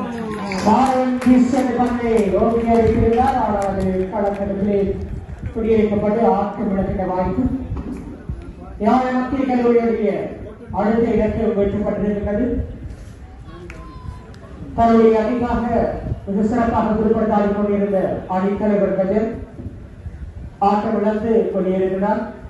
குடியிருக்கப்பட்டு ஆட்டம் விளக்கின்ற வாய்ப்பு மத்திய கல்லூரியுடைய அடுத்த இடத்தில் வெற்றப்பட்டிருக்கிறது. தன்னுடைய அதிகாக மிக சிறப்பாக குறிப்பிட்டாடி கொண்டிருந்த அணித்தலைவர் கஜன் ஆட்டம் இழந்து கொண்டிருக்கிறார்.